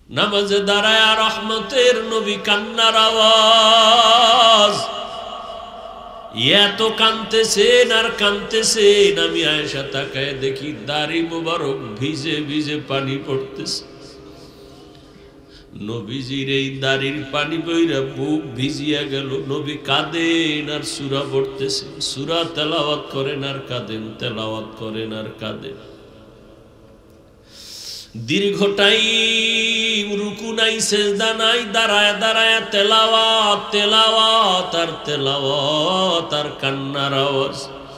নামাজে দাঁড়ায় রহমতের নবী কান্নার আওয়াজ, এত কাঁদতেছেন আর কাঁদতেছেন। আমি আয়েশা তাকায় দেখি দাড়ি মোবারক ভিজে ভিজে পানি পড়তেছে। নবীজির এই দাড়ির পানি বইরা বুক ভিজিয়া গেল। নবী কাঁদেন আর সূরা পড়তেছেন, সূরা তেলাওয়াত করেন আর কাঁদেন, তেলাওয়াত করেন আর কাঁদেন। দীর্ঘ টাইম রুকু নাই, সেজদা নাই, দাঁড়ায় দাঁড়ায় তেলাওয়াত, তেলাওয়াত আর তেলাওয়াত আর কান্নার আওয়াজ।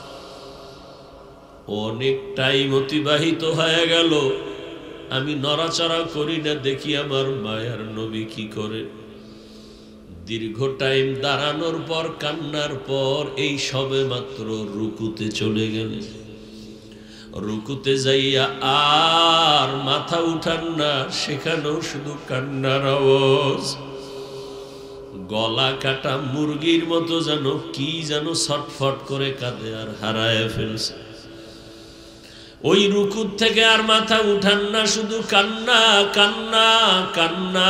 অনেক টাইম অতিবাহিত হয়ে গেল, আমি নড়াচড়া করি না, দেখি আমার মায়ার নবী কি করে। দীর্ঘ টাইম দাঁড়ানোর পর, কান্নার পর এই সবে মাত্র রুকুতে চলে গেলেন। রুকুতে যাইয়া আর মাথা উঠান না, সেখানেও শুধু কান্নার আওয়াজ। গলা কাটা মুরগির মতো যেন কি যেন ছটফট করে কাঁদে আর হারায় ফেলছে। ওই রুকুর থেকে আর মাথা উঠান না, শুধু কান্না কান্না কান্না।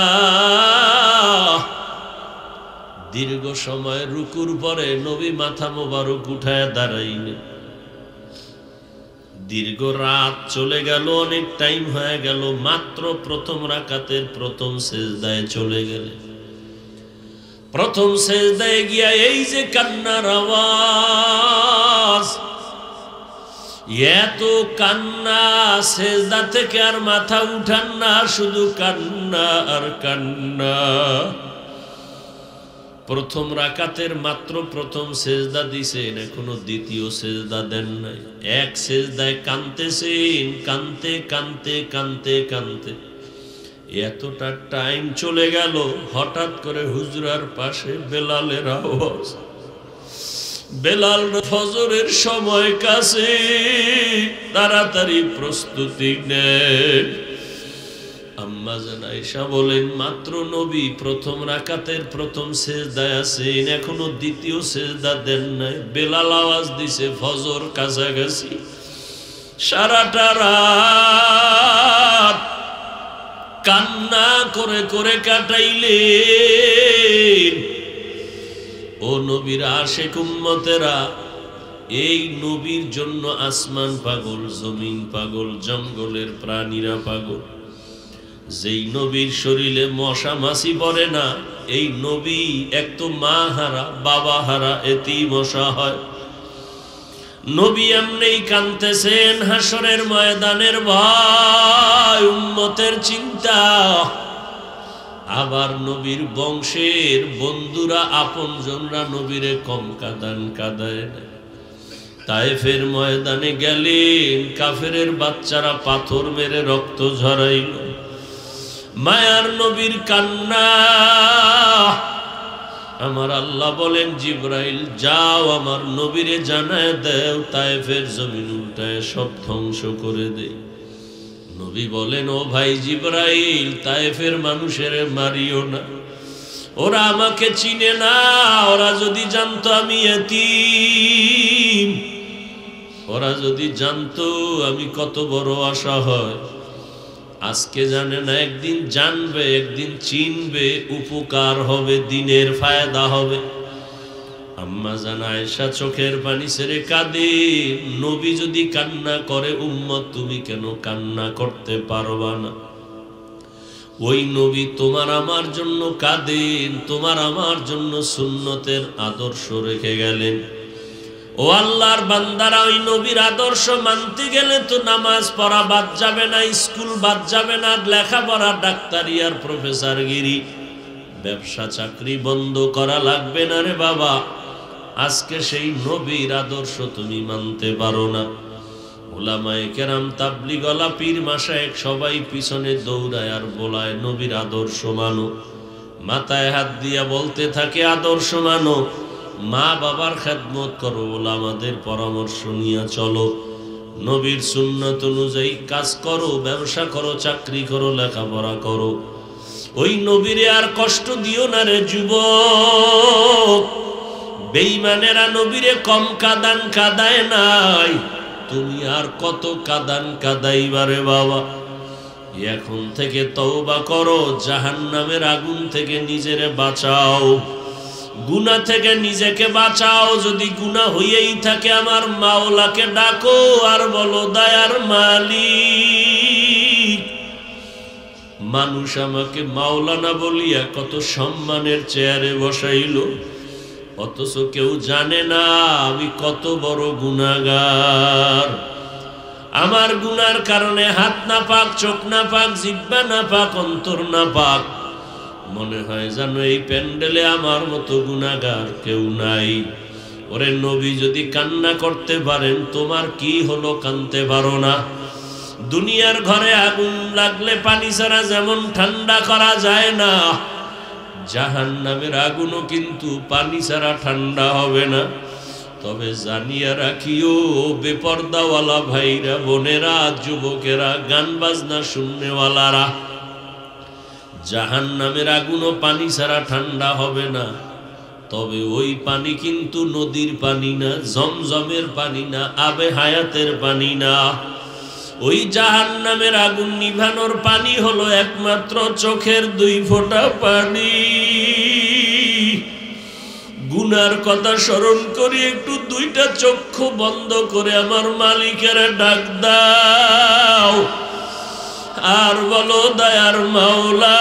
দীর্ঘ সময় রুকুর পরে নবী মাথা মোবারক উঠায় দাঁড়াইলেন। দীর্ঘ রাত চলে গেল, অনেক টাইম হয়ে গেল, মাত্র প্রথম রাকাতের প্রথম সেজদায় চলে গেলেন। প্রথম সেজদায় গিয়া এই যে কান্নার আওয়াজ, এত কান্না, সেজদা থেকে আর মাথা উঠান না, শুধু কান্না আর কান্না। প্রথম রাকাতের মাত্র প্রথম সেজদা দিছেন, এখনো দ্বিতীয় সেজদা দেন নাই। এক সেজদায় কাঁদতেছেন, কাঁদতে কাঁদতে কাঁদতে কাঁদতে এতটা টাইম চলে গেল। হঠাৎ করে হুজরার পাশে বেলালের আওয়াজ। বেলাল ফজরের সময় কাছে, তাড়াতাড়ি প্রস্তুতি নেন। আম্মা জান আয়েশা বলেন, মাত্র নবী প্রথম রাকাতের প্রথম সেজদায় আছেন, এখনো দ্বিতীয় সেজদা দেন নাই। বেলাল আওয়াজ দিছে ফজর কাছাকাছি। সারাটা রাত কান্না করে করে কাটাইলেন। ও নবীর আশিক উম্মতেরা, এই নবীর জন্য আসমান পাগল, জমিন পাগল, জঙ্গলের প্রাণীরা পাগল। যেই নবীর শরীরে মশা মাছি পড়ে না, এই নবী এক তো মা হারা, বাবা হারা, এতেই মশা হয়। নবী এমনি কাঁদতেছেন, হাসরের ময়দানের ভয়, উম্মতের চিন্তা। আবার নবীর বংশের বন্ধুরা, আপনজনরা নবীরে কম কাঁদান কাঁদায় না। তায়েফের ময়দানে গেলেন, কাফেরের বাচ্চারা পাথর মেরে রক্ত ঝরাইল। মায়ার নবীর কান্না। আমার আল্লাহ বলেন, জিব্রাইল যাও আমার নবীরে জানায় দেও, তায়েফের জমিন উল্টায় সব ধ্বংস করে দেই। নবী বলেন, ও ভাই জিব্রাইল, তায়েফের মানুষের মারিও না, ওরা আমাকে চিনে না। ওরা যদি জানতো আমি এতিম, ওরা যদি জানতো আমি কত বড় আশা হয়। আজকে জানে না, একদিন জানবে, একদিন চিনবে, উপকার হবে, দিনের ফায়দা হবে। আম্মা জান আয়েশা চোখের পানি ছেড়ে কাঁদে। নবী যদি কান্না করে, উম্মত তুমি কেন কান্না করতে পারবা না? ওই নবী তোমার আমার জন্য কাঁদেন, তোমার আমার জন্য সুন্নতের আদর্শ রেখে গেলেন। ও আল্লাহর বান্দারা, ওই নবীর আদর্শ মানতে গেলে তো নামাজ পড়া বাদ যাবে না, স্কুল বাদ যাবে না, লেখাপড়া, ডাক্তারি আর প্রফেসরগিরি, ব্যবসা চাকরি বন্ধ করা লাগবে না রে বাবা। আজকে সেই নবীর আদর্শ তুমি মানতে পারো না। উলামায়ে কেরাম, তাবলীগওয়ালা, পীর মাশায়েখ সবাই পিছনে দৌড়ায় আর বলায় নবীর আদর্শ মানো। মাথায় হাত দিয়া বলতে থাকে আদর্শ মানো, মা বাবার খেদমত করো, ওলামাদের পরামর্শ নিয়ে চলো, নবীর সুন্নাত অনুযায়ী কাজ করো, ব্যবসা করো, চাকরি করো, লেখাপড়া করো। ওই নবীরে আর কষ্ট দিও না রে যুবক। বেঈমানেরা নবীরে কম কাদান কাদায় নাই, তুমি আর কত কাদান কাদাইবারে বাবা। এখন থেকে তওবা করো, জাহান্নামের আগুন থেকে নিজেরে বাঁচাও, গুনাহ থেকে নিজেকে বাঁচাও। যদি গুনাহ হইয়াই থাকে আমার মাওলাকে ডাকো আর বলো, দয়ার মালিক, মানুষ আমাকে মাওলানা বলিয়া কত সম্মানের চেয়ারে বসাইল, অথচ কেউ জানে না আমি কত বড় গুনাহগার। আমার গুনার কারণে হাত না পাক, চোখ না পাক, জিহ্বা না পাক, অন্তর না পাক। মনে হয় যেন এই প্যান্ডেলে আমার মতো গুনাহগার কেউ নাই। ওরে নবী যদি কান্না করতে পারেন, তোমার কি হলো কাঁদতে পারো না? দুনিয়ার ঘরে আগুন লাগলে পানি ছাড়া যেমন ঠান্ডা করা যায় না, জাহান্নামের আগুনও কিন্তু পানি ছাড়া ঠান্ডা হবে না। তবে জানিয়া রাখিও বেপর্দাওয়ালা ভাইরা, বোনেরা, যুবকেরা, গান বাজনা শুননেওয়ালারা, জাহান্নামের আগুনও পানি ছাড়া ঠান্ডা হবে না। তবে ওই পানি কিন্তু নদীর পানি না, জমজমের পানি না, আবে হায়াতের পানি না। ওই জাহান্নামের আগুন নিভানোর পানি হলো একমাত্র চোখের 2 ফোঁটা পানি। গুনার কথা স্মরণ করি, একটু 2টা চক্ষু বন্ধ করে আমার মালিকের ডাক দাও আর বলো, দয়ার মাওলা,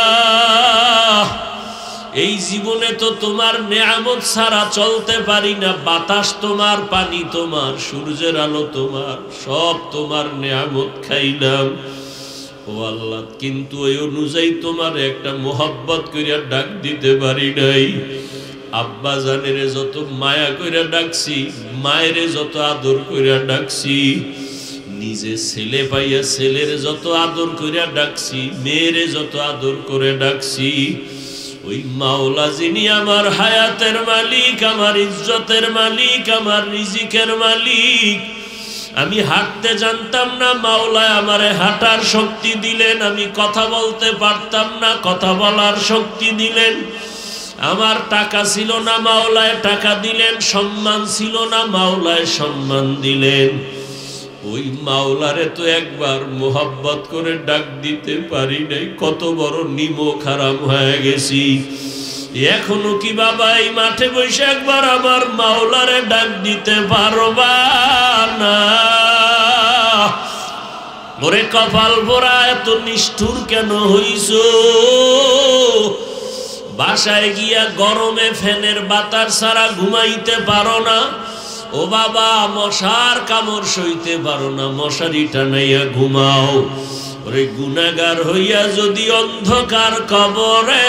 এই জীবনে তো তোমার নেয়ামত ছাড়া চলতে পারি না। বাতাস তোমার, পানি তোমার, সূর্যের আলো তোমার, সব তোমার নেয়ামত খাইলাম ও আল্লাহ, কিন্তু ওই অনুযায়ী তোমার একটা মোহাব্বত করিয়া ডাক দিতে পারি নাই। আব্বা জানেরে যত মায়া কইরা ডাকছি, মায়েরে যত আদর কইরা ডাকছি, নিজে ছেলে পাইয়া ছেলের যত আদর কইরা ডাকছি, মেয়েরে যত আদর করে ডাকছি, ওই মাওলা যিনি আমার হায়াতের মালিক, আমার ইজ্জতের মালিক, আমার রিজিকের মালিক, আমি হাঁটতে জানতাম না, মাওলায় আমারে হাঁটার শক্তি দিলেন। আমি কথা বলতে পারতাম না, কথা বলার শক্তি দিলেন। আমার টাকা ছিল না, মাওলায় টাকা দিলেন। সম্মান ছিল না, মাওলায় সম্মান দিলেন। ওই মাওলারে তো একবার মোহাব্বত করে ডাক দিতে পারি নাই। কত বড় নিমক হারাম হয়ে গেছি। এখনো কি বাবা এই মাঠে বসে একবার আমার মাওলারে ডাক দিতে পারবা না? ওরে কপাল পোড়া, এত নিষ্ঠুর কেন হইছো? বাসায় গিয়া গরমে ফ্যানের বাতাস ছাড়া ঘুমাইতে পারো না। ও বাবা, মশার কামড় সইতে পারো না, মশারি টানাইয়া ঘুমাও। ওরে গুনাহগার হইয়া যদি অন্ধকার কবরে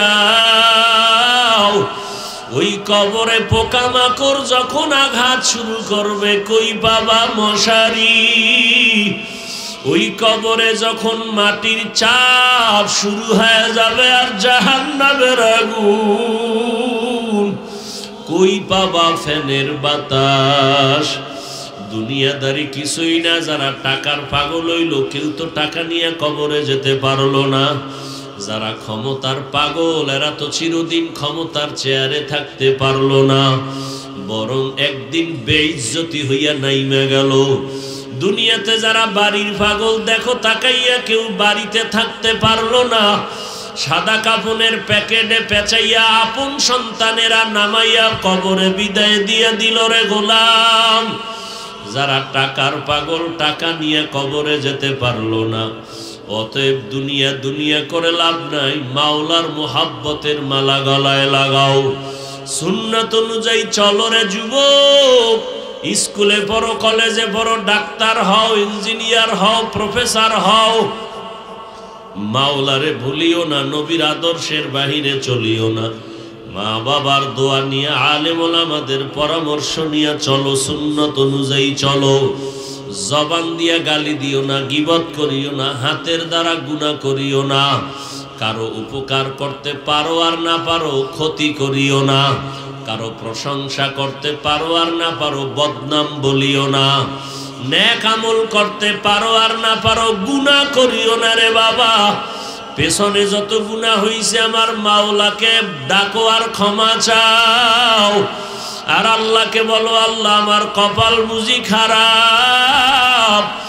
যাও, ওই কবরে পোকামাকড় যখন আঘাত শুরু করবে, কই বাবা মশারি? ওই কবরে যখন মাটির চাপ শুরু হয়ে যাবে আর জাহান্নামের আগুন, কই পাবা ফ্যানের বাতাস? দুনিয়াদারি কিছুই না। যারা টাকার পাগল হইল, কেউ তো টাকা নিয়ে কবরে যেতে পারলো না। যারা ক্ষমতার পাগল, এরা তো চিরদিন ক্ষমতার চেয়ারে থাকতে পারলো না, বরং একদিন বেইজ্জতি হইয়া নাইমা গেল। দুনিয়াতে যারা বাড়ির পাগল, দেখো তাকাইয়া, কেউ বাড়িতে থাকতে পারলো না। সাদা কাপনের প্যাকেটে পেঁচাইয়া আপন সন্তানেরা নামাইয়া কবরে বিদায় দিয়ে দিল রে গোলাম। যারা টাকার পাগল, টাকা নিয়ে কবরে যেতে পারলো না। অতএব দুনিয়া দুনিয়া করে লাভ নাই। মাওলার মোহাব্বতের মালা গলায় লাগাও, সুন্নাত অনুযায়ী চলো রে যুবক। স্কুলে পড়ো, কলেজে পড়ো, ডাক্তার হও, ইঞ্জিনিয়ার হও, প্রফেসর হও, মাওলারে ভুলিও না, নবীর আদর্শের বাহিরে চলিও না। মা বাবার দোয়া নিয়ে, আলেম ওলামাদের পরামর্শ নিয়ে চলো, সুন্নত অনুযায়ী চলো। জবান দিয়া গালি দিও না, গীবত করিও না, হাতের দ্বারা গুনাহ করিও না। কারো উপকার করতে পারো আর না পারো ক্ষতি করিও না। কারো প্রশংসা করতে পারো আর না পারো বদনাম বলিও না। নেক আমল করতে পারো আর না পারো গুনাহ করিও না রে বাবা। পেছনে যত গুনাহ হইছে আমার মাওলাকে ডাকো আর ক্ষমা চাও। আর আল্লাহকে বলো, আল্লাহ আমার কপাল বুঝি খারাপ,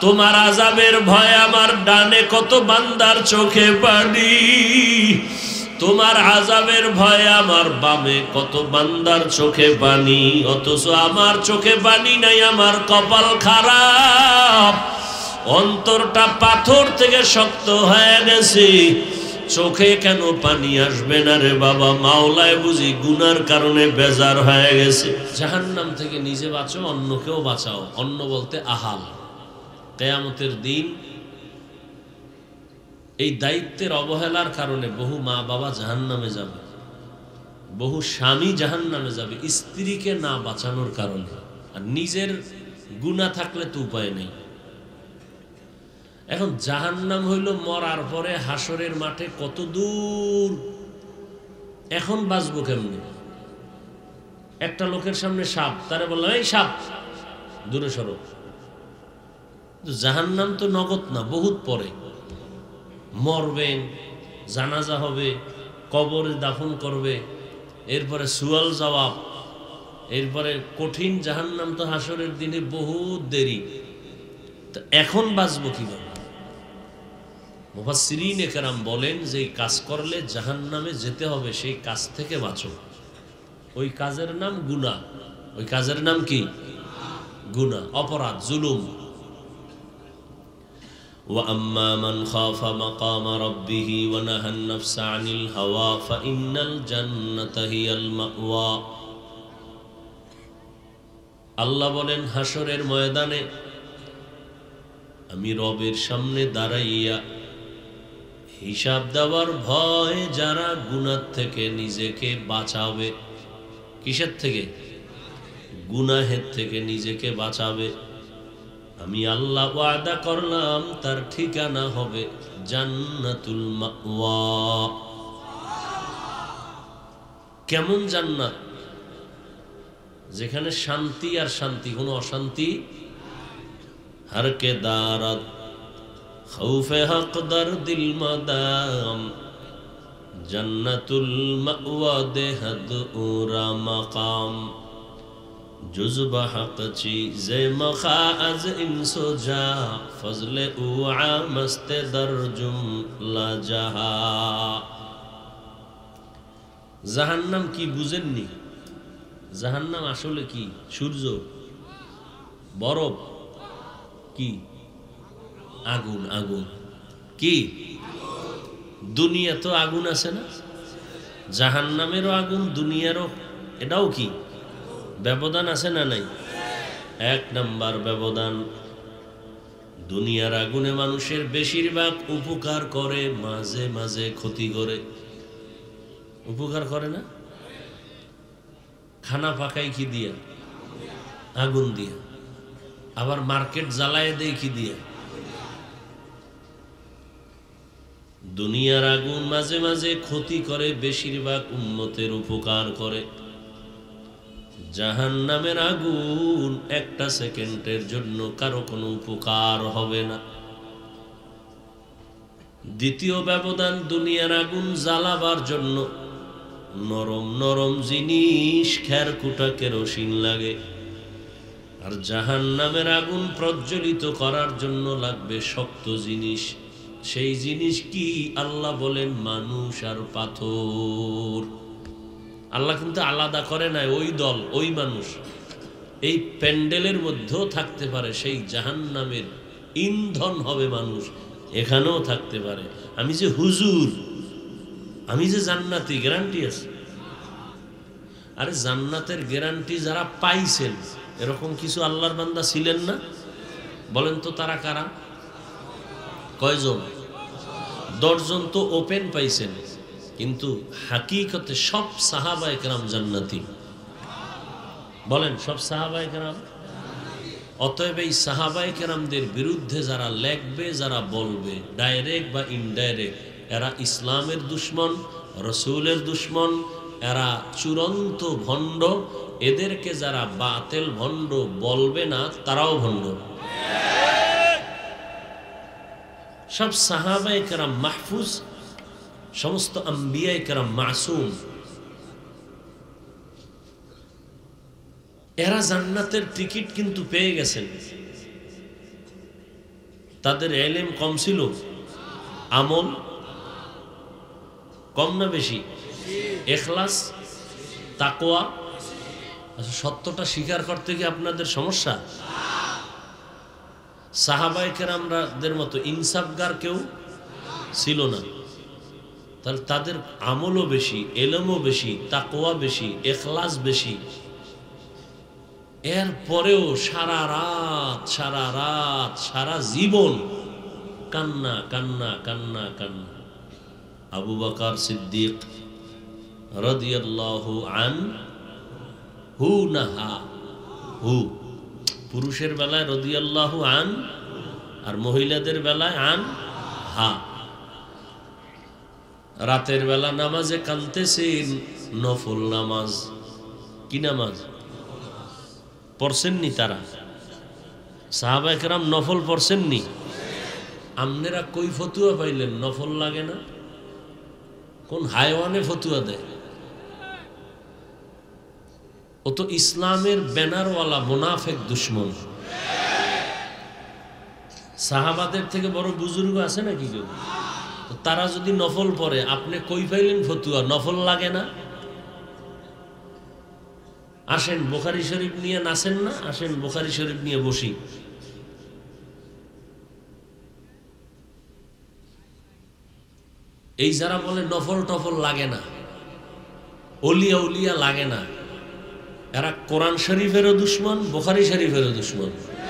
তোমার আযাবের ভয় আমার ডানে কত বান্দার চোখে পানি, তোমার আযাবের ভয় আমার বামে কত বান্দার চোখে পানি, অথচ আমার চোখে পানি নাই, আমার কপাল খারাপ, অন্তরটা পাথর থেকে শক্ত হয়ে গেছে, চোখে কেন পানি আসবে না রে বাবা? মাওলায় বুঝি গুনার কারণে বেজার হয়ে গেছে। জাহান্নাম থেকে নিজে বাঁচো, অন্যকেও বাঁচাও। অন্য বলতে আহাল। কিয়ামতের দিন এই দায়িত্বের অবহেলার কারণে বহু মা বাবা জাহান্নামে যাবে, বহু স্বামী জাহান্নামে যাবে স্ত্রীকে না বাঁচানোর কারণে। আর নিজের গুনাহ থাকলে তো উপায় নেই। এখন জাহান্নাম হইল মরার পরে হাসরের মাঠে কত দূর, এখন বাঁচবো কেমনে? একটা লোকের সামনে সাপ, তারে বললাম এই সাপ দূরে সরো। জাহান্নাম তো নগদ না, বহুত পরে মরবেন, জানাজা হবে, কবরে দাফন করবে, এরপরে সুয়াল জবাব, এরপরে কঠিন জাহান্নাম তো হাসরের দিনে বহুত দেরি। তো এখন বাঁচবো কিভাবে? মুফাসসিরিনে কেরাম বলেন যে এই কাজ করলে জাহান্নামে যেতে হবে, সেই কাজ থেকে বাঁচো। ওই কাজের নাম গুনাহ। ওই কাজের নাম কি? গুনাহ, অপরাধ, জুলুম। وَأَمَّا مَنْ خَافَ مَقَامَ رَبِّهِ وَنَهَى النَّفْسَ عَنِ الْهَوَى فَإِنَّ الْجَنَّةَ هِيَ الْمَأْوَى। আল্লাহ বলেন হাসরের ময়দানে আমি রবের সামনে দাঁড়াইয়া হিসাব দেওয়ার ভয় যারা গুনাহ থেকে নিজেকে বাঁচাবে, কিসের থেকে? গুনাহের থেকে নিজেকে বাঁচাবে, আমি আল্লাহ ওয়াদা করলাম তার ঠিকানা হবে জান্নাতুল মাওয়া। কেমন জান্নাত? যেখানে শান্তি আর শান্তি, কোনো অশান্তি। हर के दारत खौफे हक दर दिल मदाम जन्नतुल मअवा देहद उरा मकाम जुज़ब हक चीज़े मखा अज इंसो जा फजले उआ मस्ते दर जुमला जहा। জাহান্নাম কি বুঝেননি? জাহান্নাম আসলে কি? সূর্য, বরফ, কি? আগুন। আগুন কি? দুনিয়া তো আগুন আছে না? জাহান্নামেরও আগুন, দুনিয়ারও। এটাও কি? ব্যবধান আছে না নাই? এক নাম্বার ব্যবধান। দুনিয়ার আগুনে মানুষের বেশিরভাগ উপকার করে, মাঝে মাঝে ক্ষতি করে। উপকার করে না? খানা পাকাই কি দিয়া? আগুন দিয়া। আবার মার্কেট জ্বালায় দেয় কি দিয়া? দুনিয়ার আগুন মাঝে মাঝে ক্ষতি করে, বেশিরভাগ উম্মতের উপকার করে। জাহান্নামের আগুন একটা সেকেন্ডের জন্য কারো কোনো উপকার হবে না। দ্বিতীয় ব্যবধান, দুনিয়ার আগুন জ্বালাবার জন্য নরম নরম জিনিস, খেরকুটা কেরোসিন লাগে, আর জাহান্নামের আগুন প্রজ্বলিত করার জন্য লাগবে শক্ত জিনিস। সেই জিনিস কি? আল্লাহ বলেন মানুষ আর পাথর। আল্লাহ কিন্তু আলাদা করে নাই। ওই দল, ওই মানুষ এই প্যান্ডেলের মধ্যেও থাকতে পারে, সেই জাহান্নামের ইন্ধন হবে মানুষ, এখানেও থাকতে পারে। আমি যে হুজুর, আমি যে জান্নাতি, গ্যারান্টি আছে। আরে জান্নাতের গ্যারান্টি যারা পাইছেন, এরকম কিছু আল্লাহর বান্দা ছিলেন না? বলেন তো তারা কারা? কয়জন? 10 জন তো ওপেন পাইছেন, কিন্তু হাকিকতে সব সাহাবায়ে কেরাম জান্নাতি। বলেন সব সাহাবায়ে কেরাম। অতএব এই সাহাবায়ে কেরামদের বিরুদ্ধে যারা লেখবে, যারা বলবে, ডাইরেক্ট বা ইনডাইরেক্ট, এরা ইসলামের দুশ্মন, রসুলের দুশ্মন, এরা চূড়ান্ত ভণ্ড। এদেরকে যারা বাতিল ভণ্ড বলবে না, তারাও ভণ্ড। সব সাহাবায়ে কেরাম মাহফুজ, সমস্ত আম্বিয়ায়ে কেরাম মাসুম। এরা জান্নাতের টিকিট কিন্তু পেয়ে গেছেন। তাদের ইলম কম ছিল, আমল কম না বেশি? ইখলাস, তাকওয়া। আচ্ছা, সত্যটা স্বীকার করতে কি আপনাদের সমস্যা? সাহাবায়ে কেরামদের মতো ইনসাফগার কেউ ছিল না। তাহলে তাদের আমলও বেশি, ইলমও বেশি, তাকওয়া বেশি, ইখলাস বেশি। এরপরেও সারা রাত সারা জীবন কান্না কান্না কান্না কান্না। আবু বকর সিদ্দিক রাদিয়াল্লাহু আনহু নাহা, হু পুরুষের বেলায় রাদিয়াল্লাহু আন, আর মহিলাদের বেলায় আন হা। রাতের বেলা নামাজে কাঁদতেছেন, নফল নামাজ। কি নামাজ পড়ছেননি তারা? সাহাবায়ে কেরাম নফল পড়ছেননি? আমনেরা কই ফতুয়া পাইলেন নফল লাগে না? কোন হায়ওয়ানে ফতুয়া দেয়? ও তো ইসলামের ব্যানারওয়ালা মুনাফিক দুশ্মন। সাহাবাদের থেকে বড় বুজুর্গ আছে নাকি কেউ? তারা যদি নফল পড়ে, আপনি কই পাইলেন ফতুয়া নফল লাগে না? আসেন বুখারী শরীফ নিয়ে নাচেন না, আসেন বুখারী শরীফ নিয়ে বসি। এই যারা বলে নফল টফল লাগে না, ওলিয়া উলিয়া লাগে না, এরা কোরআন শরীফেরও দুশ্মন, বুখারী শরীফেরও দুশ্মন।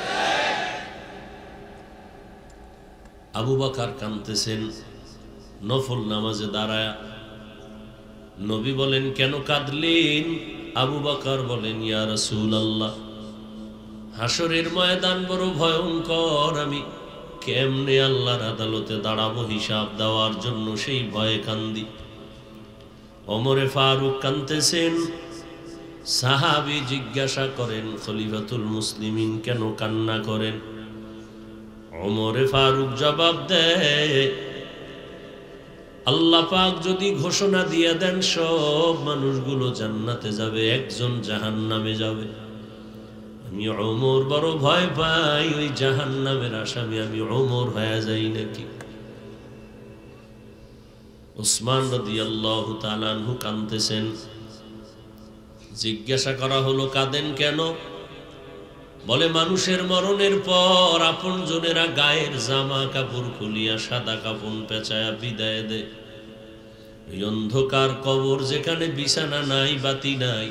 আবু বকর কাঁদতেছেন নফল নামাজে দাঁড়ায়। নবী বলেন, কেন কাঁদলেন? আবু বকর বলেন, ইয়া রাসূলুল্লাহ, হাসরের ময়দান বড় ভয়ঙ্কর, আমি কেমনে আল্লাহর আদালতে দাঁড়াবো হিসাব দেওয়ার জন্য, সেই ভয়ে কান্দি। ওমরে ফারুক কাঁদতেছেন। সাহাবী জিজ্ঞাসা করেন, খলিফাতুল মুসলিমিন কেন কান্না করেন? ওমরে ফারুক জবাব দেয়, আল্লাহ পাক যদি ঘোষণা দিয়ে দেন সব মানুষগুলো জান্নাতে যাবে, একজন জাহান্নামে যাবে, আমি ওমর বড় ভয় পাই ওই জাহান্নামের আসামি আমি ওমর হয়ে যাই নাকি। উসমান রাদিয়াল্লাহু তাআলা আনহু কাঁদতেছেন। জিজ্ঞাসা করা হলো, কাঁদেন কেন? বলে, মানুষের মরণের পর আপন জনেরা গায়ের জামা কাপড় খুলিয়া সাদা কাফন পেঁচায়া বিদায় দেয়। এই অন্ধকার কবর, যেখানে বিছানা নাই, বাতি নাই,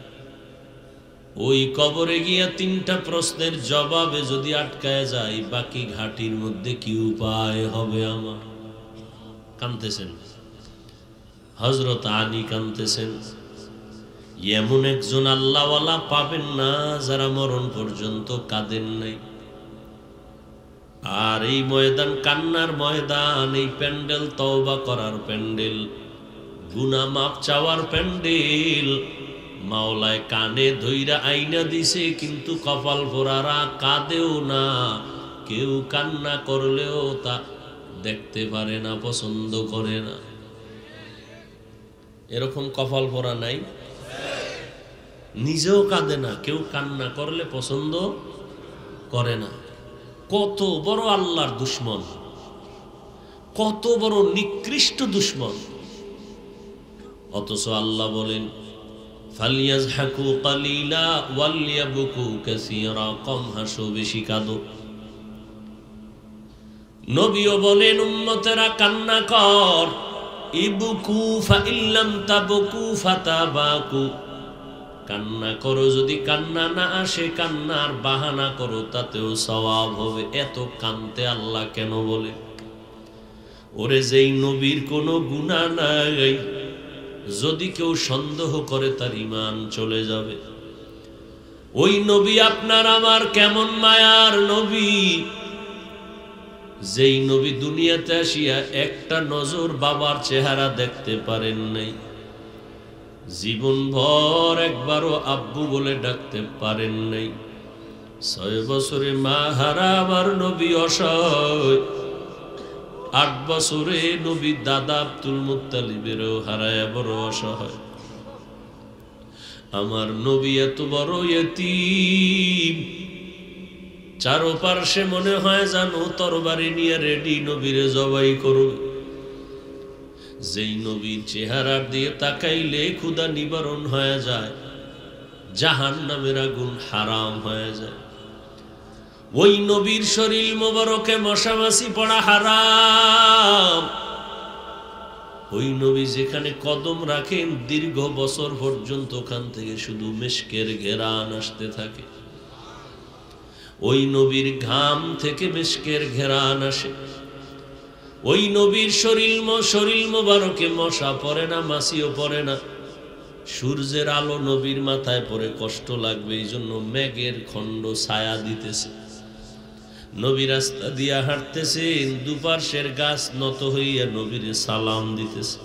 ওই কবরে গিয়া তিনটা প্রশ্নের জবাবে যদি আটকায় যায়, বাকি ঘাটির মধ্যে কি উপায় হবে আমার? কাঁদতেছেন। হযরত আলী কাঁদতেছেন। এমন একজন আল্লাহওয়ালা পাবেন না যারা মরণ পর্যন্ত কাঁদেন নাই। আর এই ময়দান কান্নার ময়দান, এই প্যান্ডেল তওবা করার প্যান্ডেল, গুনাহ মাপ চাওয়ার প্যান্ডেল। মাওলায় কানে ধইরা আইনা দিছে, কিন্তু কপাল পোড়ারা কাঁদেও না। কেউ কান্না করলেও তা দেখতে পারে না, পছন্দ করে না। এরকম কপাল পোড়া নাই? নিজেও কাঁদে না, কেউ কান্না করলে পছন্দ করে না। কত বড় আল্লাহর দুশ্মন, কত বড় নিকৃষ্ট দুশ্মন। অথচ আল্লাহ বলেন, ফালিয়াজহাকু কালিলা ওয়ালিয়াবকু কাসীরা, কম হাসো বেশি কাঁদো। নবীও বলেন, উম্মতেরা কান্না কর, ইবকু ফাইল্লাম তাবকু ফাতাবাকু, কান্না করো, যদি কান্না না আসে কান্নার বাহানা করো, তাতেও সওয়াব হবে। এত কানতে আল্লাহ কেন বলে? ওরে যেই নবীর কোনো গুনাহ নাই, যদি কেউ সন্দেহ করে তার ঈমান চলে যাবে। ওই নবী আপনার আমার কেমন মায়ার নবী, যেই নবী দুনিয়াতে আসিয়া একটা নজর বাবার চেহারা দেখতে পারেন নাই, জীবন ভর একবারও আব্বু বলে ডাকতে পারেন নাই। 6 বছরে মা হারা আমার নবী অসহায়, 8 বছরে নবী দাদা আব্দুল মুত্তালিবেরও হারায় বড় অসহায়। আমার নবী এত বড় ইয়তীম, চারপাশে মনে হয় জানো তরবারি নিয়ে রেডি, নবীরে জবাই করবে। যেই নবীর চেহারার দিয়ে তাকাইলে ক্ষুধা নিবারণ হয়ে যায়, জাহান্নামের আগুন হারাম হয়ে যায়। ওই নবীর শরীর মোবারকে মশামাছি পড়া হারাম। ওই নবী যেখানে কদম রাখেন দীর্ঘ বছর পর্যন্ত ওখান থেকে শুধু মিশকের ঘেরান আসতে থাকে। ওই নবীর ঘাম থেকে মিশকের ঘেরান আসে। ওই নবীর শরীর মোবারকে মশা পড়ে না, মাছিও পড়ে না। সূর্যের আলো নবীর মাথায় পড়ে কষ্ট লাগবে, এই জন্য মেঘের খণ্ড ছায়া দিতেছে। নবী রাস্তা দিয়া হাঁটতেছেন, দুপার্শ্বের গাছ নত হইয়া নবীরে সালাম দিতেছে।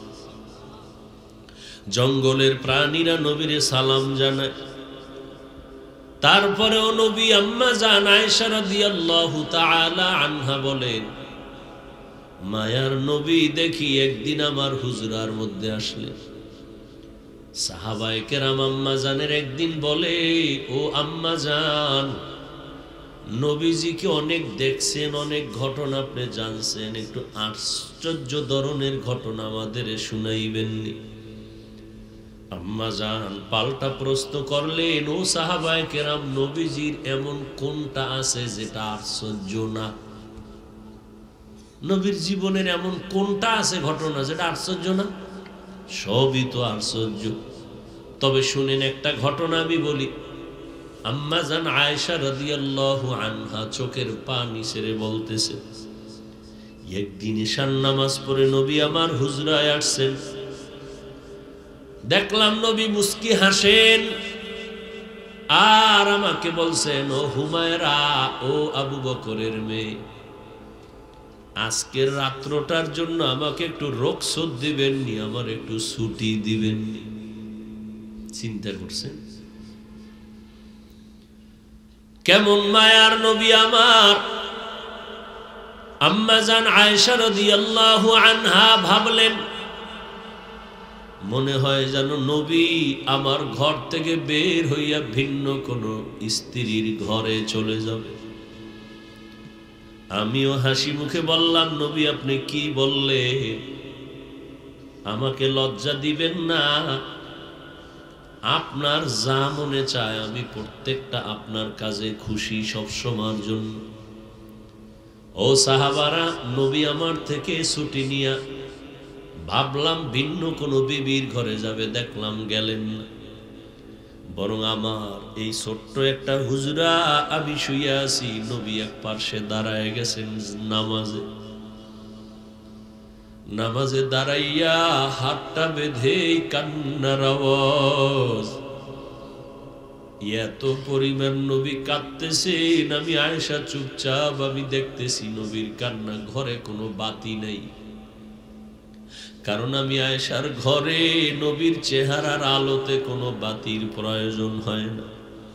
জঙ্গলের প্রাণীরা নবীরে সালাম জানায়। তারপরেও নবী আম্মা জান আয়েশা রাদিয়াল্লাহু তাআলা আনহা বলেন, মায়ার নবী দেখি একদিন আমার হুজরার মধ্যে আসলেন। সাহাবায়ে কেরাম আম্মা জানের একদিন বলে, ও আম্মা জান, নবীজিকে অনেক দেখছেন, অনেক ঘটনা আপনি জানছেন, একটু আশ্চর্য ধরনের ঘটনা আমাদের শুনাইবেননি? আম্মা জান পাল্টা প্রশ্ন করলেন, ও সাহাবায়ে কেরাম, নবীজির এমন কোনটা আছে যেটা আশ্চর্য না? নবীর জীবনের এমন কোনটা আছে ঘটনা যেটা আশ্চর্য না? সবই তো আশ্চর্য। তবে শুনেন একটা ঘটনা আমি বলি। আম্মা জান আয়েশা রাদিয়াল্লাহু আনহা চোখের পানি ছেড়ে বলতেছে, একদিন ঈশার নামাজ পড়ে নবী আমার হুজরায় আসছেন। দেখলাম নবী মুস্কি হাসেন আর আমাকে বলছেন, ও হুমায়রা, ও আবু বকরের মেয়ে, আজকের রাত্রটার জন্য আমাকে একটু রুখসত দিবেননি, আমার একটু ছুটি দিবেননি? চিন্তা করছেন কেমন মায়ার নবী আমার? আম্মা জান আয়েশা রাদিয়াল্লাহু আনহা ভাবলেন, মনে হয় যেন নবী আমার ঘর থেকে বের হইয়া ভিন্ন কোন স্ত্রীর ঘরে চলে যাবে। আমিও হাসি মুখে বললাম, নবী আপনি কি বললেন? আমাকে লজ্জা দিবেন না। আপনার যা মনে চায় আমি প্রত্যেকটা আপনার কাজে খুশি সব সময়ের জন্য। ও সাহাবারা, নবী আমার থেকে ছুটি নিয়া ভাবলাম ভিন্ন কোনো বিবির ঘরে যাবে, দেখলাম গেলেন না। বরং আমার এই ছোট্ট একটা হুজরা আমি শুয়ে আছি, নবী এক পার্শ্বে দাঁড়ায় গেছেন নামাজে দাঁড়াইয়া হাতটা বেঁধে কান্নার আওয়াজ। এত পরিমাণ নবী কাঁদতেছেন, আমি আয়েশা চুপচাপ আমি দেখতেছি নবীর কান্না। ঘরে কোনো বাতি নেই, কারণ আমি আয়েশার ঘরে নবীর চেহারার আলোতে কোনো বাতির প্রয়োজন হয় না।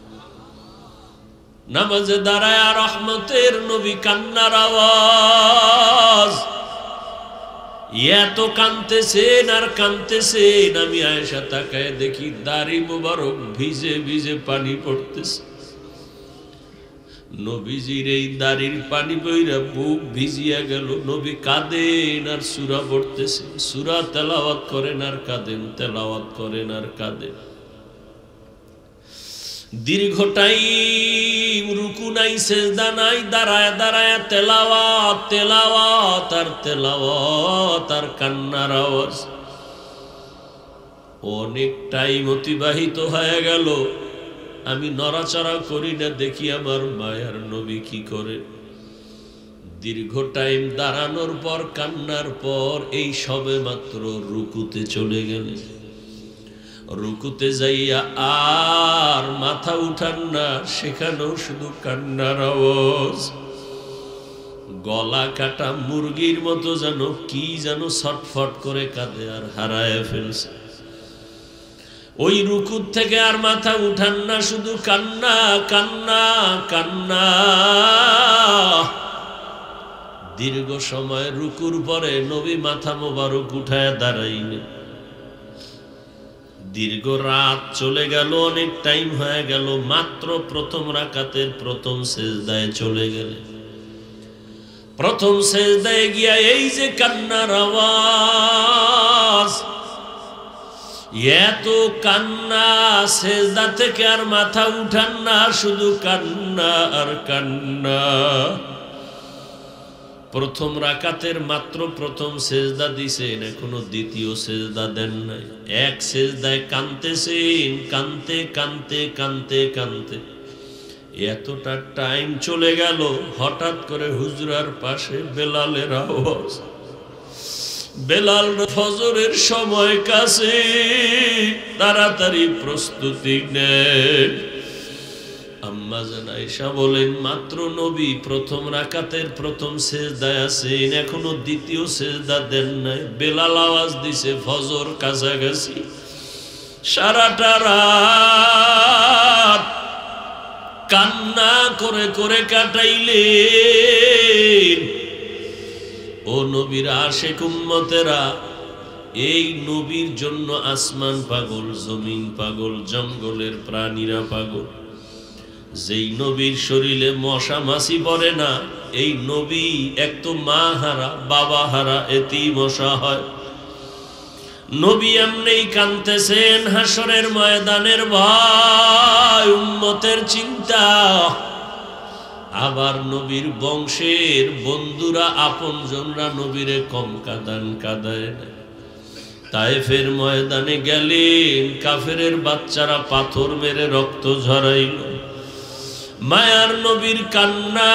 নামাজে দাঁড়ায় রহমতের নবী কান্নার আওয়াজ। এত কাঁদতেছেন আর কাঁদতেছেন, আমি আয়েশা তাকায় দেখি দাড়ি মোবারক ভিজে ভিজে পানি পড়তেছে। নবীজির এই দাড়ির পানি বইরা বুক ভিজিয়া গেল। নবী কাঁদেন আর সূরা পড়তেছেন, সূরা তেলাওয়াত করেন আর কাঁদেন, তেলাওয়াত করেন আর কাঁদেন। দীর্ঘ টাইম রুকু নাই, সেজদা নাই, দাঁড়ায় দাঁড়ায় তেলাওয়াত, তেলাওয়াত আর তেলাওয়াত আর কান্নার আওয়াজ। অনেক টাইম অতিবাহিত হয়ে গেল, আমি নড়াচড়া করি না, দেখি আমার মায়ার নবী কি করে। দীর্ঘ টাইম দাঁড়ানোর পর, কান্নার পর এই সবে মাত্র রুকুতে চলে গেলেন। রুকুতে যাইয়া আর মাথা উঠান না, সেখানেও শুধু কান্নার আওয়াজ। গলা কাটা মুরগির মতো যেন কি যেন ছটফট করে কাঁদে আর হারায় ফেলছে। ওই রুকুর থেকে আর মাথা উঠান না, শুধু কান্না কান্না কান্না। দীর্ঘ সময় রুকুর পরে নবী মাথা মোবারক উঠায় দাঁড়াইলেন। দীর্ঘ রাত চলে গেল, অনেক টাইম হয়ে গেল, মাত্র প্রথম রাকাতের প্রথম সেজদায় চলে গেলেন। প্রথম সেজদায় গিয়া এই যে কান্নার আওয়াজ, এত কান্না, সেজদা থেকে আর মাথা উঠান না, শুধু কান্না আর কান্না। প্রথম রাকাতের মাত্র প্রথম সেজদা দিছেন, এখনো দ্বিতীয় সেজদা দেন নাই। এক সেজদায় কাঁদতেছেন, কাঁদতে কাঁদতে কাঁদতে কাঁদতে এতটা টাইম চলে গেল। হঠাৎ করে হুজরার পাশে বেলালের আওয়াজ। বেলাল ফজরের সময় কাছে, তাড়াতাড়ি প্রস্তুতি নেন। আম্মা জান আয়েশা বলেন, মাত্র নবী প্রথম রাকাতের প্রথম সেজদায় আছেন, এখনো দ্বিতীয় সেজদা দেন নাই। বেলাল আওয়াজ দিছে ফজর কাছাকাছি। সারাটা রাত কান্না করে করে কাটাইলেন। ও নবীর আশিক উম্মতেরা, এই নবীর জন্য আসমান পাগল, জমিন পাগল, জঙ্গলের প্রাণীরা পাগল। যেই নবীর শরীরে মশা মাছি পড়ে না, এই নবী এক তো মা হারা, বাবা হারা, এতেই মশা হয়। নবী এমনি কাঁদতেছেন, হাসরের ময়দানের ভয়, উম্মতের চিন্তা। আবার নবীর বংশের বন্ধুরা, আপনজনরা নবীরে কম কাঁদায় না। তায়েফের ময়দানে গেলেন, কাফেরের বাচ্চারা পাথর মেরে রক্ত ঝরাইল। মায়ার নবীর কান্না।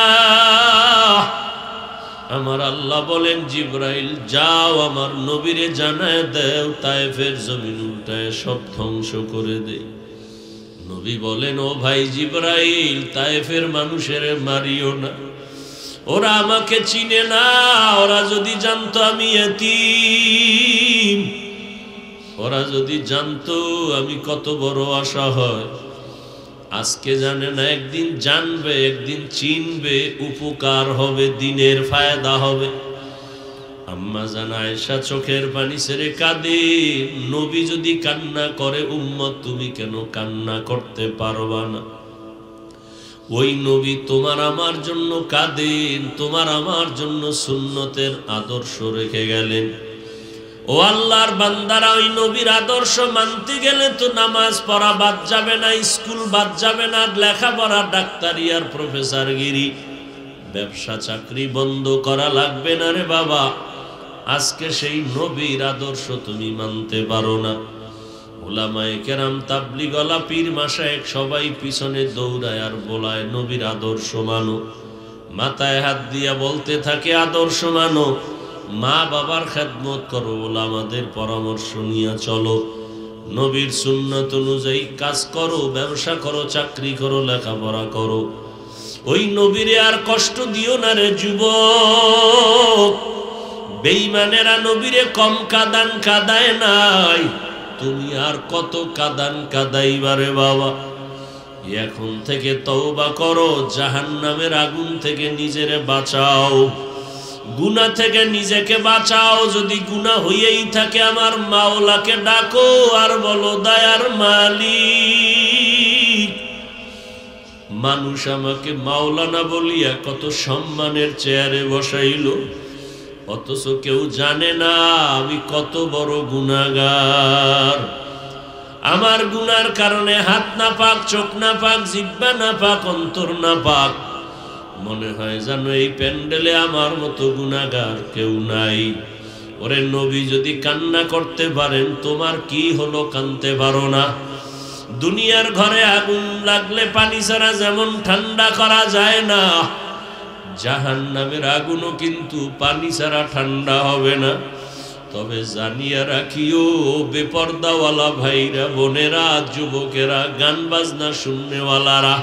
আমার আল্লাহ বলেন, জিবরাইল যাও আমার নবীরে জানায় দেও, তায়েফের জমিন উল্টায় সব ধ্বংস করে দেই। নবী বলেন, ও ভাই জিবরাইল, তায়েফের মানুষের মারিও না, ওরা আমাকে চিনে না। ওরা যদি জানতো আমি এতিম, ওরা যদি জানতো আমি কত বড় আশা হয়। আজকে জানে না, একদিন জানবে, একদিন চিনবে, উপকার হবে, দিনের ফায়দা হবে। আম্মা জান আয়েশা চোখের পানি ছেড়ে কাঁদে। নবী যদি কান্না করে, উম্মত তুমি কেন কান্না করতে পারবা না? ওই নবী তোমার আমার জন্য কাঁদেন, তোমার আমার জন্য সুন্নতের আদর্শ রেখে গেলেন। ও আল্লাহর বান্দারা, ওই নবীর আদর্শ মানতে গেলে তো নামাজ পড়া বাদ যাবে না, স্কুল বাদ যাবে না, লেখাপড়া, ডাক্তারি আর প্রফেসরগিরি, ব্যবসা চাকরি বন্ধ করা লাগবে না রে বাবা। আজকে সেই নবীর আদর্শ তুমি মানতে পারো না। উলামায়ে কেরাম, তাবলীগওয়ালা, পীর মাশায়েখ সবাই পিছনে দৌড়ায় আর বলায় নবীর আদর্শ মানো। মাথায় হাত দিয়া বলতে থাকে আদর্শ মানো, মা বাবার খেদমত করো, ওলামাদের পরামর্শ নিয়ে চলো, নবীর সুন্নাত অনুযায়ী কাজ করো, ব্যবসা করো, চাকরি করো, লেখাপড়া করো। ওই নবীরে আর কষ্ট দিও না রে যুবক। বেঈমানেরা নবীরে কম কাদায় নাই, তুমি আর কত কাদাইবারে বাবা। এখন থেকে তওবা করো, জাহান্নামের আগুন থেকে নিজেরে বাঁচাও, গুনাহ থেকে নিজেকে বাঁচাও। যদি গুনাহ হইয়াই থাকে, আমার মাওলাকে ডাকো আর বলো, দয়ার মালিক, মানুষ আমাকে মাওলানা বলিয়া কত সম্মানের চেয়ারে বসাইল, অথচ কেউ জানে না আমি কত বড় গুনাহগার। আমার গুনার কারণে হাত না পাক, চোখ না পাক, জিহ্বা না পাক, অন্তর না পাক। মনে হয় যেন এই প্যান্ডেলে আমার মতো গুনাহগার কেউ নাই। ওরে নবী যদি কান্না করতে পারেন, তোমার কি হলো কাঁদতে পারো না? দুনিয়ার ঘরে আগুন লাগলে পানি ছাড়া যেমন ঠান্ডা করা যায় না, জাহান্নামের আগুনও কিন্তু পানি ছাড়া ঠান্ডা হবে না। তবে জানিয়া রাখিও বেপর্দাওয়ালা ভাইরা, বোনেরা, যুবকেরা, গান বাজনা শুননেওয়ালারা,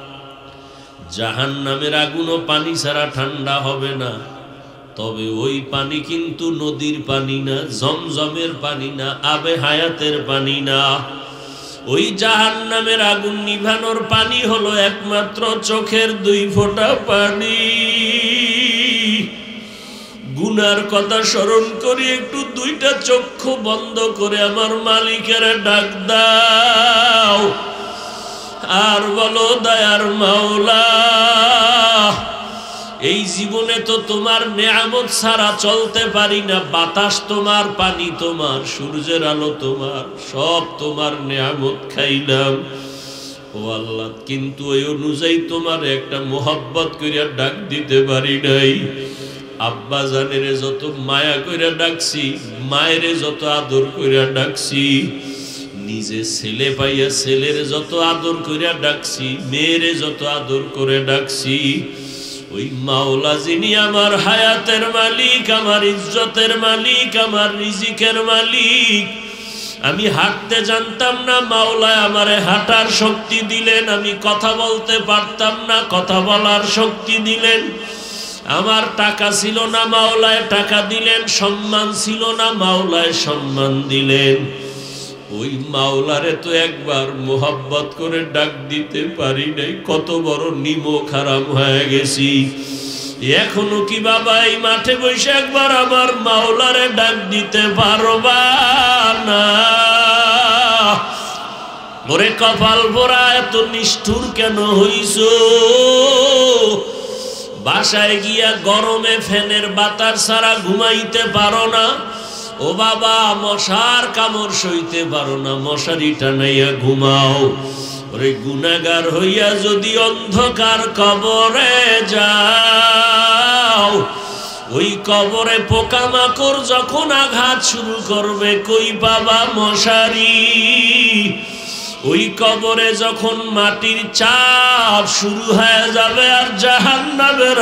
জাহান্নামের আগুনও পানি ছাড়া ঠান্ডা হবে না। তবে ওই পানি কিন্তু নদীর পানি না, জমজমের পানি না, আবে হায়াতের পানি না। ওই জাহান্নামের আগুন নিভানোর পানি হলো একমাত্র চোখের 2 ফোঁটা পানি। গুনার কথা স্মরণ করি একটু দুইটা চক্ষু বন্ধ করে আমার মালিকের ডাক দাও আর বলো, দয়ার মাওলা, এই জীবনে তো তোমার নেয়ামত ছাড়া চলতে পারি না। বাতাস তোমার, পানি তোমার, সূর্যের আলো তোমার, সব তোমার নেয়ামত খাইলাম ও আল্লাহ, কিন্তু ওই অনুযায়ী তোমার একটা মোহাব্বত করিয়া ডাক দিতে পারি নাই। আব্বা জানের যত মায়া কইরা ডাকছি, মায়ের যত আদর কইরা ডাকছি, নিজে ছেলে পাইয়া ছেলের যত আদর কইরা ডাকছি, মেয়ের যত আদর করে ডাকছি, ওই মাওলা যিনি আমার হায়াতের মালিক, আমার ইজ্জতের মালিক, আমার রিজিকের মালিক, আমি হাঁটতে জানতাম না, মাওলায় আমারে হাঁটার শক্তি দিলেন। আমি কথা বলতে পারতাম না, কথা বলার শক্তি দিলেন। আমার টাকা ছিল না, মাওলায় টাকা দিলেন। সম্মান ছিল না, মাওলায় সম্মান দিলেন। ওই মাওলারে তো একবার মোহাব্বত করে ডাক দিতে পারি নাই। কত বড় নিমক হারাম হয়ে গেছি। এখনো কি বাবা এই মাঠে বসে একবার আমার মাওলারে ডাক দিতে পারবা না? ওরে কপাল পোড়া, এত নিষ্ঠুর কেন হইছো? বাসায় গিয়া গরমে ফ্যানের বাতাস ছাড়া ঘুমাইতে পারো না। ও বাবা, মশার কামড় সইতে পারো না, মশারি টানাইয়া ঘুমাও। ওরে গুনাহগার হইয়া যদি অন্ধকার কবরে যাও, ওই কবরে পোকামাকড় যখন আঘাত শুরু করবে, কই বাবা মশারি? ওই কবরে যখন মাটির চাপ শুরু হয়ে যাবে আর জাহান্নামের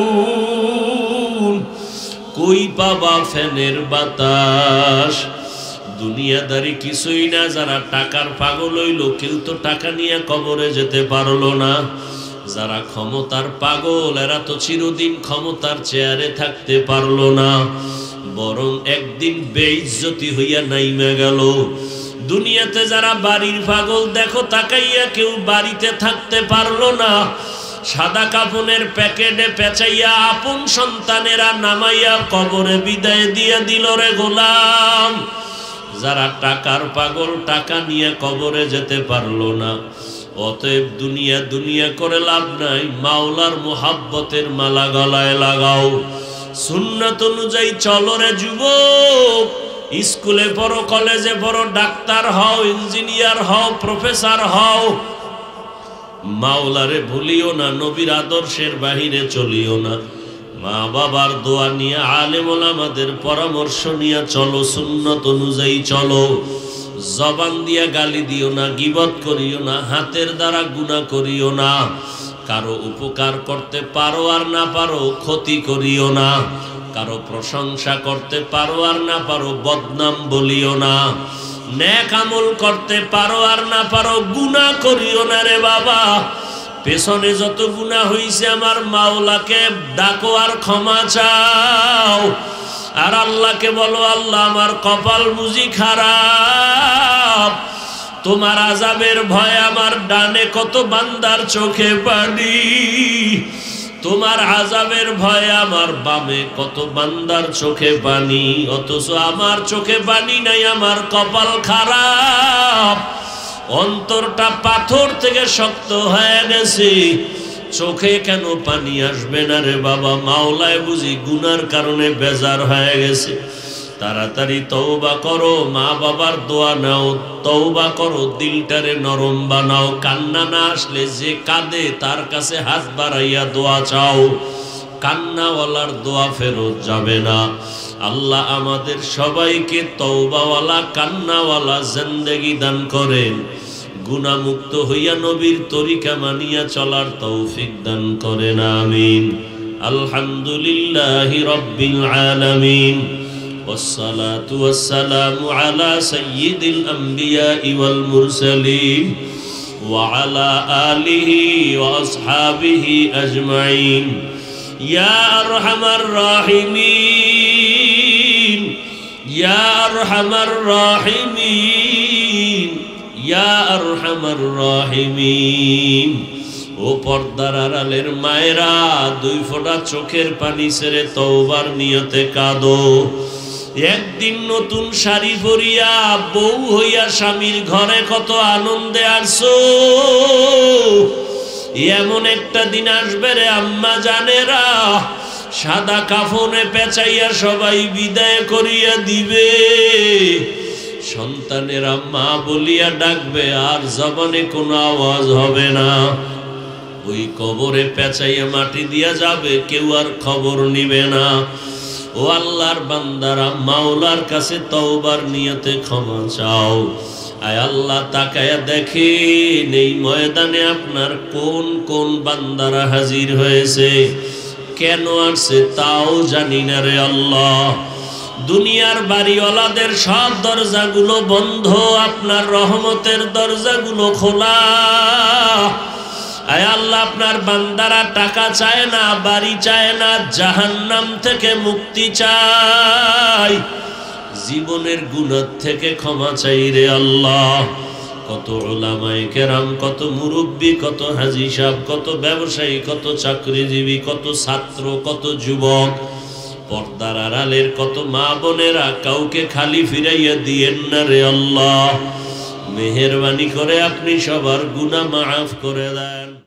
আগুন, কই পাবা ফ্যানের বাতাস? দুনিয়াদারি কিছুই না। যারা টাকার পাগল হইল, কেউ তো টাকা নিয়ে কবরে যেতে পারলো না। যারা ক্ষমতার পাগল, এরা তো চিরদিন ক্ষমতার চেয়ারে থাকতে পারলো না, বরং একদিন বেইজ্জতি হইয়া নাইমা গেল। দুনিয়াতে যারা বাড়ির পাগল, দেখো তাকাইয়া, কেউ বাড়িতে থাকতে পারলো না। সাদা কাপনের প্যাকেটে পেঁচাইয়া আপন সন্তানেরা নামাইয়া কবরে বিদায় দিয়ে দিল রে গোলাম। যারা টাকার পাগল, টাকা নিয়ে কবরে যেতে পারলো না। অতএব দুনিয়া দুনিয়া করে লাভ নাই। মাওলার মোহাব্বতের মালা গলায় লাগাও, সুন্নাত অনুযায়ী চলো রে যুবক। স্কুলে পড়ো, কলেজে পড়ো, ডাক্তার হও, ইঞ্জিনিয়ার হও, প্রফেসর হও, মাওলারে ভুলিও না। নবীর আদর্শের বাহিরে চলিও না। মা বাবার দোয়া নিয়ে, আলেম ওলামাদের পরামর্শ নিয়ে চলো, সুন্নত অনুযায়ী চলো। জবান দিয়া গালি দিও না, গীবত করিও না, হাতের দ্বারা গুনাহ করিও না। কারো উপকার করতে পারো আর না পারো ক্ষতি করিও না। কারো প্রশংসা করতে পারো আর না পারো বদনাম বলিও না। নেক আমল করতে পারো আর না পারো গুনাহ করিও না রে বাবা। পেছনে যত গুনাহ হইছে, আমার মাওলাকে ডাকো আর ক্ষমা চাও। আর আল্লাহকে বলো, আল্লাহ আমার কপাল বুঝি খারাপ, তোমার আযাবের ভয় আমার ডানে কত বান্দার চোখে পানি, তোমার আযাবের ভয়ে আমার বামে কত বান্দার চোখে পানি, অথচ আমার চোখে পানি নাই। আমার কপাল খারাপ, অন্তরটা পাথর থেকে শক্ত হয়ে গেছে। চোখে কেন পানি আসবে না রে বাবা? মাওলায় বুঝি গুনার কারণে বেজার হয়ে গেছে। তাড়াতাড়ি তওবা করো, মা বাবার দোয়া নাও, তওবা করো, দিলটারে নরম বানাও। কান্না না আসলে যে কাঁদে তার কাছে হাত বাড়াইয়া দোয়া চাও। কান্নাওয়ালার দোয়া ফেরত যাবে না। আল্লাহ আমাদের সবাইকে তওবাওয়ালা, কান্নাওয়ালা জিন্দেগি দান করেন। গুনাহমুক্ত হইয়া নবীর তরিকা মানিয়া চলার তৌফিক দান করেন, আমিন। আলহামদুলিল্লাহি রাব্বিল আলামিন, والصلاة والسلام على سيد الأنبياء والمرسلين وعلى آله وأصحابه أجمعين يا أرحم الراحمين يا أرحم الراحمين يا أرحم الراحمين ও পর্দার আড়ালের মায়েরা, 2 ফোঁটা চোখের পানি ছেড়ে তওবার নিয়তে কাঁদো। একদিন নতুন শাড়ি পরিয়া বউ হইয়া স্বামীর ঘরে কত আনন্দে আসছো, এমন একটা দিন আসবে রে আম্মা জানেরা, সাদা কাফনে পেঁচাইয়া সবাই বিদায় করিয়া দিবে। সন্তানেরা মা বলিয়া ডাকবে, আর জবানে কোনো আওয়াজ হবে না। ওই কবরে পেঁচাইয়া মাটি দিয়া যাবে, কেউ আর খবর নিবে না। ও আল্লাহর বান্দারা, মাওলার কাছে তওবার নিয়তে ক্ষমা চাও। আয় আল্লাহ, তাকায়া দেখেন এই ময়দানে আপনার কোন কোন বান্দারা হাজির হয়েছে, কেন আসছে তাও জানি না রে আল্লাহ। দুনিয়ার বাড়িওয়ালাদের সব দরজাগুলো বন্ধ, আপনার রহমতের দরজাগুলো খোলা। আয় আল্লাহ, আপনার বান্দারা টাকা চায় না, বাড়ি চায় না, জাহান্নাম থেকে মুক্তি চায়, জীবনের গুনাহ থেকে ক্ষমা চাই রে আল্লাহ। কত উলামায়ে কেরাম, কত মুরব্বী, কত হাজী সাহেব, কত ব্যবসায়ী, কত চাকরিজীবী, কত ছাত্র, কত যুবক, পর্দার আড়ালের কত মা বোনেরা, কাউকে খালি ফিরাইয়া দিয়েন না রে আল্লাহ। মেহেরবানি করে আপনি সবার গুনাহ মাফ করে দেন।